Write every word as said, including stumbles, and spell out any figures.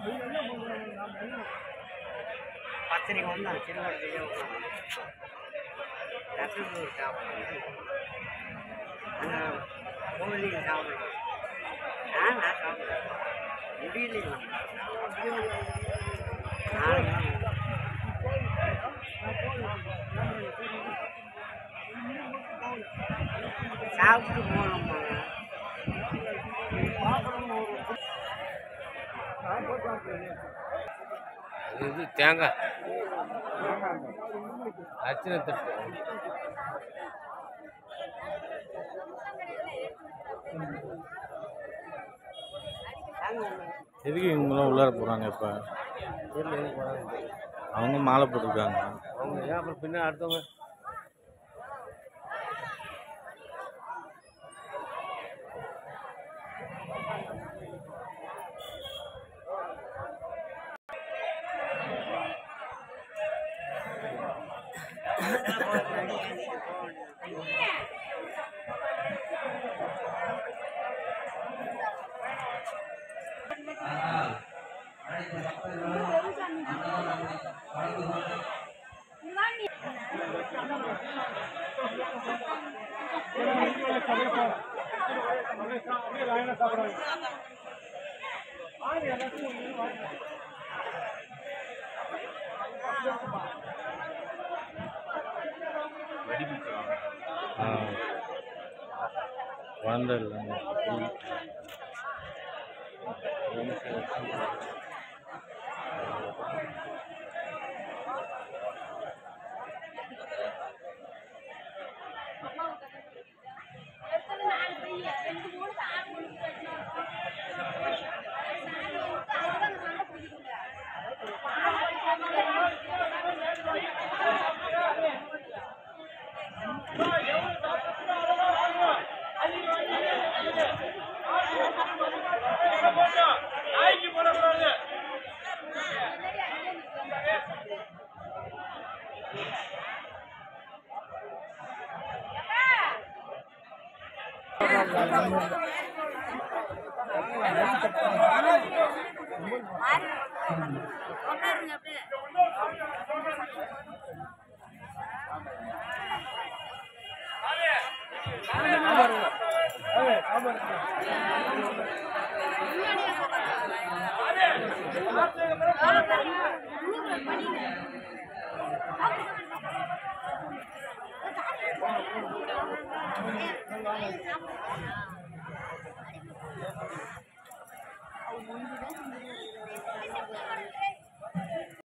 பத்திரிக்கை வந்து அந்த திருவள்ளுவரையே ரசூர் சாப்பிடுறது அந்த கோவிலையும் சாப்பிடுறது நான் நான் சாப்பிடுறேன் முடியலைங்க சாப்பிட்டு போனோம்மா இது தேங்காய் அர்ச்சனை தட்டு எதுக்கு இவங்களாம் உள்ளார போகிறாங்க? இப்போ அவங்க மாலை போட்டிருக்காங்க. அவங்க ஏன் அப்புறம் பின்ன அடுத்தவங்க குழந்தை இல்லைங்க. Thank you.